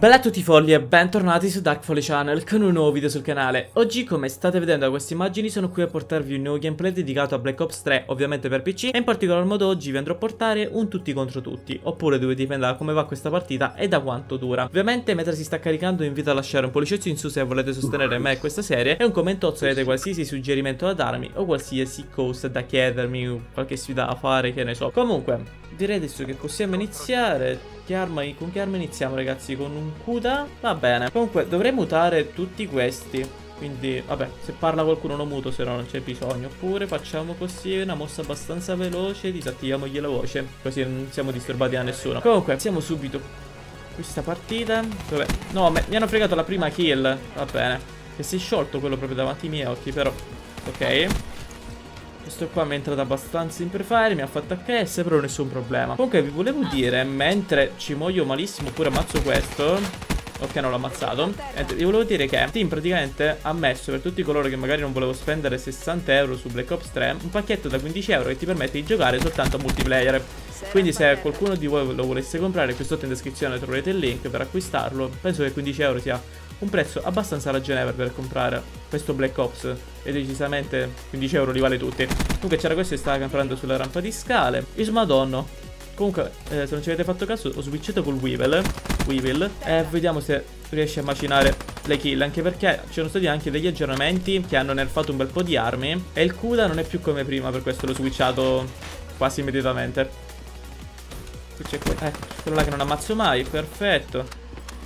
Bella a tutti i folli e bentornati su Dark Folly Channel con un nuovo video sul canale. Oggi, come state vedendo da queste immagini, sono qui a portarvi un nuovo gameplay dedicato a Black Ops 3, ovviamente per PC. E in particolar modo oggi vi andrò a portare un tutti contro tutti, oppure dove dipende da come va questa partita e da quanto dura. Ovviamente mentre si sta caricando vi invito a lasciare un pollicetto in su se volete sostenere me e questa serie, e un commento se avete qualsiasi suggerimento da darmi o qualsiasi cosa da chiedermi, qualche sfida da fare, che ne so. Comunque direi adesso che possiamo iniziare. Con che arma iniziamo, ragazzi? Con un Kuda? Va bene. Comunque dovrei mutare tutti questi, quindi vabbè, se parla qualcuno lo muto, se no non c'è bisogno. Oppure facciamo così, una mossa abbastanza veloce, disattiviamogli la voce, così non siamo disturbati da nessuno. Comunque iniziamo subito questa partita. Vabbè, no, mi hanno fregato la prima kill. Va bene, che si è sciolto quello proprio davanti ai miei occhi, però ok. Questo qua mi è entrato abbastanza in prefire, mi ha fatto HS, però nessun problema. Comunque vi volevo dire, mentre ci muoio malissimo oppure ammazzo questo, ok, non l'ho ammazzato, vi volevo dire che Steam praticamente ha messo per tutti coloro che magari non volevo spendere 60 euro su Black Ops 3 un pacchetto da 15 euro che ti permette di giocare soltanto a multiplayer. Quindi se qualcuno di voi lo volesse comprare, qui sotto in descrizione troverete il link per acquistarlo. Penso che 15 euro sia un prezzo abbastanza ragionevole per comprare questo Black Ops, e decisamente 15 euro li vale tutti. Comunque c'era questo che stava camperando sulla rampa di scale. Madonna. Comunque se non ci avete fatto caso ho switchato col Weevil e vediamo se riesce a macinare le kill, anche perché ci sono stati anche degli aggiornamenti che hanno nerfato un bel po' di armi e il Kuda non è più come prima, per questo l'ho switchato quasi immediatamente. Qui c'è quello là che non ammazzo mai, perfetto.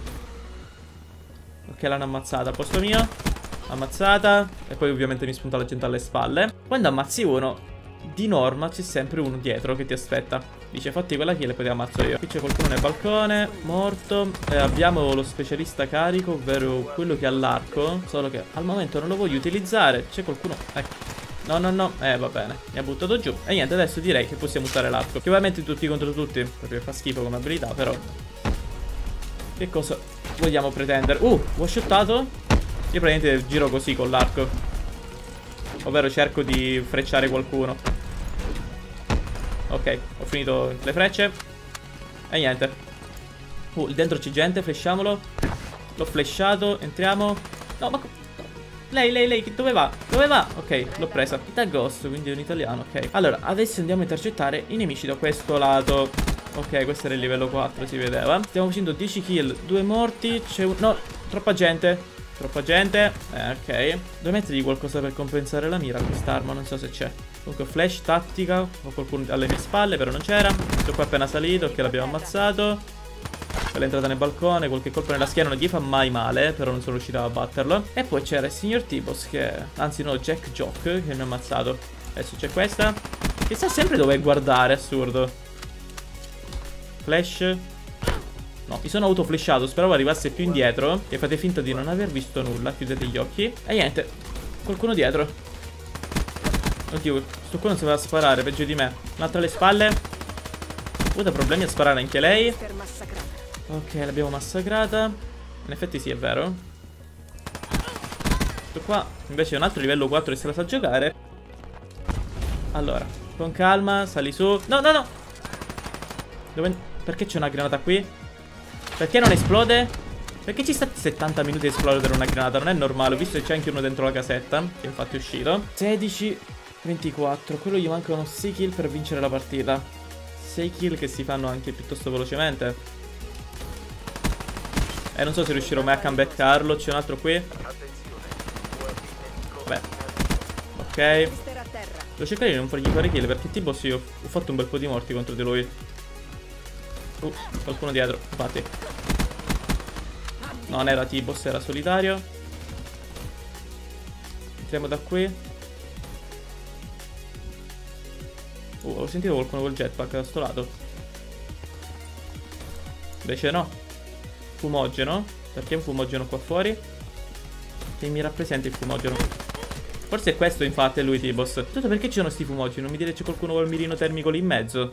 Ok, l'hanno ammazzata, a posto mio. Ammazzata. E poi ovviamente mi spunta la gente alle spalle. Quando ammazzi uno, di norma c'è sempre uno dietro che ti aspetta. Dice fatti quella kill e poi ti ammazzo io. Qui c'è qualcuno nel balcone, morto. Abbiamo lo specialista carico, ovvero quello che ha l'arco, solo che al momento non lo voglio utilizzare. C'è qualcuno, ecco. No, va bene, mi ha buttato giù. E niente, adesso direi che possiamo usare l'arco, che ovviamente tutti contro tutti proprio fa schifo come abilità, però che cosa vogliamo pretendere? One-shottato? Io praticamente giro così con l'arco, ovvero cerco di frecciare qualcuno. Ok, ho finito le frecce. E niente. Dentro c'è gente, flasciamolo. L'ho flashato, entriamo. No, ma lei, dove va? Dove va? Ok, l'ho presa. Da Ghost, quindi è un italiano, ok. Allora, adesso andiamo a intercettare i nemici da questo lato. Ok, questo era il livello 4, si vedeva. Stiamo facendo 10 kill, 2 morti. C'è un... no, troppa gente. Troppa gente. Ok. Devo mettergli qualcosa per compensare la mira a quest'arma, non so se c'è. Comunque flash, tattica. Ho qualcuno alle mie spalle, però non c'era. Questo qua è appena salito, che l'abbiamo ammazzato. Quella è entrata nel balcone, qualche colpo nella schiena non gli fa mai male, però non sono riuscito a batterlo. E poi c'era il signor T-Boss che... anzi no, Jack Jock, che mi ha ammazzato. Adesso c'è questa, che sa sempre dove guardare, assurdo. Flash. No, mi sono autoflashato, speravo arrivasse più indietro. E fate finta di non aver visto nulla, chiudete gli occhi. E niente, qualcuno dietro. Oddio, sto qua non sapeva sparare, peggio di me. Un'altra alle spalle. Da problemi a sparare anche lei. Ok, l'abbiamo massacrata. In effetti sì, è vero. Questo qua invece è un altro livello 4 che se la sa giocare. Allora, con calma, sali su. No. Perché c'è una granata qui? Perché non esplode? Perché ci sta 70 minuti a esplodere una granata? Non è normale, ho visto che c'è anche uno dentro la casetta, che infatti è uscito. 16, 24, quello gli mancano 6 kill per vincere la partita. 6 kill che si fanno anche piuttosto velocemente. E non so se riuscirò mai a comebackarlo. C'è un altro qui. Vabbè. Ok. Devo cercare di non fargli fare kill, perché tipo sì, ho fatto un bel po' di morti contro di lui. Qualcuno dietro, infatti. No, non era T-Boss, era solitario. Entriamo da qui. Ho sentito qualcuno col jetpack da sto lato. Invece no. Fumogeno. Perché un fumogeno qua fuori? Che mi rappresenta il fumogeno? Forse è questo, infatti, è lui T-Boss. Tutto perché ci sono sti fumogeni? Non mi dire c'è qualcuno col mirino termico lì in mezzo.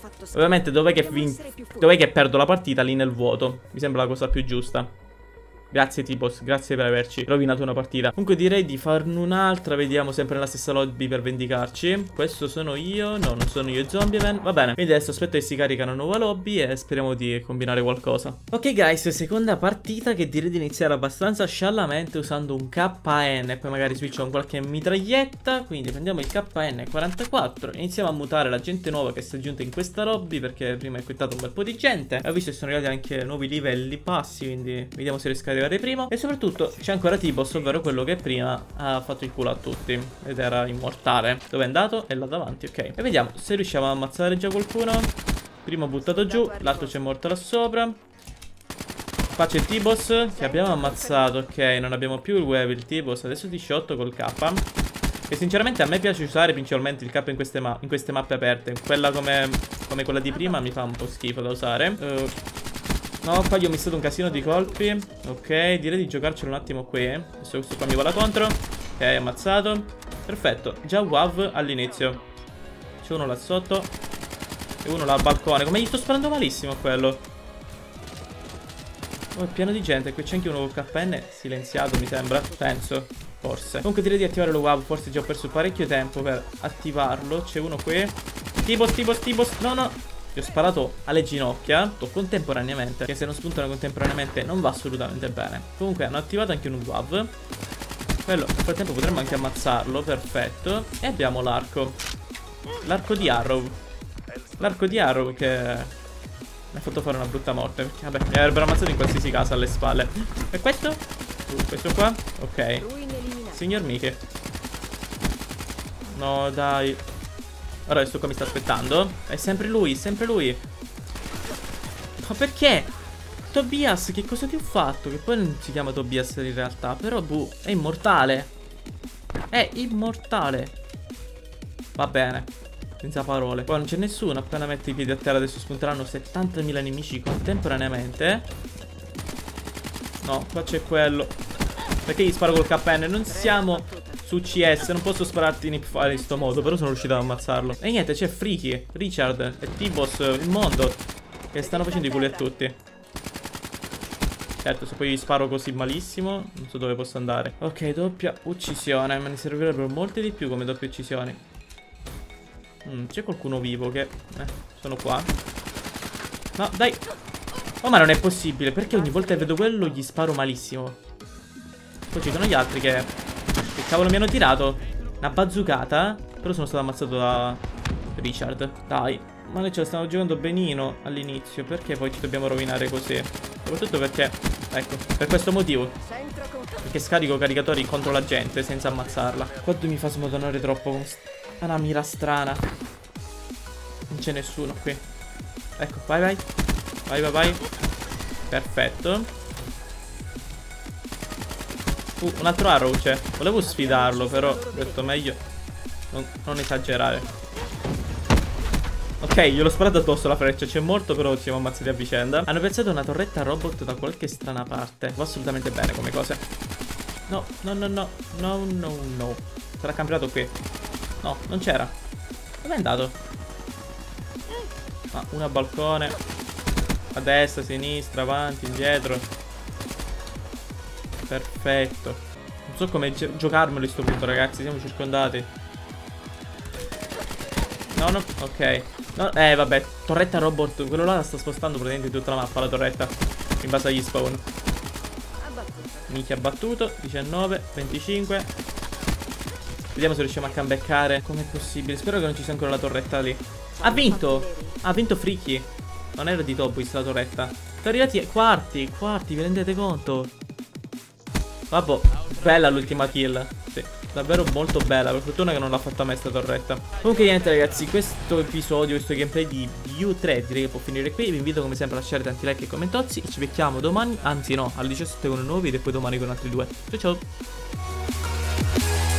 Ovviamente dov'è che perdo la partita? Lì nel vuoto. Mi sembra la cosa più giusta. Grazie T-Boss, grazie per averci rovinato una partita. Comunque direi di farne un'altra, vediamo sempre nella stessa lobby per vendicarci. Questo sono io, no, non sono io e Zombieman. Va bene, quindi adesso aspetto che si carica una nuova lobby e speriamo di combinare qualcosa. Ok guys, seconda partita che direi di iniziare abbastanza sciallamente usando un KN e poi magari switch con qualche mitraglietta. Quindi prendiamo il KN 44, iniziamo a mutare la gente nuova che si è aggiunta in questa lobby, perché prima è quittato un bel po' di gente. E ho visto che sono arrivati anche nuovi livelli passi, quindi vediamo se riesco a arrivare prima. E soprattutto c'è ancora T-Boss, ovvero quello che prima ha fatto il culo a tutti ed era immortale. Dove è andato? È là davanti, ok. E vediamo se riusciamo a ammazzare già qualcuno. Primo buttato giù, l'altro c'è morto là sopra. Qua c'è T-Boss che abbiamo ammazzato, ok. Non abbiamo più il wave, il T-Boss adesso 18 col K. E sinceramente a me piace usare principalmente il K in queste mappe aperte. Quella come quella di prima mi fa un po' schifo da usare. No, qua gli ho missato un casino di colpi. Ok, direi di giocarcelo un attimo qui. Adesso questo qua mi vola contro. Ok, ammazzato. Perfetto, già WAV all'inizio. C'è uno là sotto e uno là al balcone. Come gli sto sparando malissimo a quello. Oh, è pieno di gente. Qui c'è anche uno col KN silenziato, mi sembra. Penso, forse. Comunque direi di attivare lo WAV. Forse già ho perso parecchio tempo per attivarlo. C'è uno qui. T-Boss. No. Gli ho sparato alle ginocchia contemporaneamente, che se non spuntano contemporaneamente non va assolutamente bene. Comunque hanno attivato anche un WAV. Quello nel frattempo potremmo anche ammazzarlo. Perfetto. E abbiamo l'arco. L'arco di Arrow. L'arco di Arrow che mi ha fatto fare una brutta morte, perché vabbè, mi avrebbero ammazzato in qualsiasi caso alle spalle. E questo? Questo qua? Ok. Signor Mickey. No dai. Ora questo qua mi sta aspettando. È sempre lui, sempre lui. Ma perché? Tobias, che cosa ti ho fatto? Che poi non si chiama Tobias in realtà, però boh, è immortale. È immortale. Va bene, senza parole. Poi non c'è nessuno, appena metti i piedi a terra adesso spunteranno 70.000 nemici contemporaneamente. No, qua c'è quello. Perché gli sparo col KN? Non siamo su CS, non posso spararti in hipfire in sto modo, però sono riuscito ad ammazzarlo. E niente, c'è Freaky, Richard e T-Boss, il mondo, che stanno facendo i culi a tutti. Certo, se poi gli sparo così malissimo, non so dove posso andare. Ok, doppia uccisione, me ne servirebbero molte di più come doppie uccisioni. C'è qualcuno vivo che... sono qua. No, dai. Oh, ma non è possibile, perché ogni volta che vedo quello gli sparo malissimo. Poi ci sono gli altri che cavolo mi hanno tirato una bazzoocata, però sono stato ammazzato da Richard. Dai, ma noi ce la stiamo giocando benino all'inizio, perché poi ci dobbiamo rovinare così? Soprattutto perché, ecco, per questo motivo, perché scarico caricatori contro la gente senza ammazzarla. Qua mi fa smodonare troppo con una mira strana. Non c'è nessuno qui. Ecco, vai. Vai. Perfetto. Un altro arrow c'è. Volevo sfidarlo, però ho detto meglio non esagerare. Ok, gliel'ho sparato addosso la freccia. C'è morto, però ci siamo ammazzati a vicenda. Hanno pensato una torretta robot da qualche strana parte. Va assolutamente bene come cose. No. Sarà cambiato qui. No, non c'era. Dove è andato? Ah, una al balcone. A destra, a sinistra, avanti, indietro. Perfetto. Non so come giocarmelo a sto punto, ragazzi. Siamo circondati. No, ok. No, vabbè, torretta robot. Quello là la sta spostando praticamente tutta la mappa, la torretta, in base agli spawn. Minchia, battuto. 19, 25. Vediamo se riusciamo a comebackare. Com'è possibile? Spero che non ci sia ancora la torretta lì. Ha vinto. Ha vinto Freaky. Non era di Tobias la torretta. Sono arrivati quarti, vi rendete conto? Vabbè, bella l'ultima kill. Sì, davvero molto bella. Per fortuna che non l'ha fatta a me sta torretta. Comunque niente ragazzi, questo episodio, questo gameplay di BU3 direi che può finire qui. Vi invito come sempre a lasciare tanti like e commentozzi. E ci becchiamo domani, anzi no, alle 17 con un nuovo video e poi domani con altri due. Ciao ciao.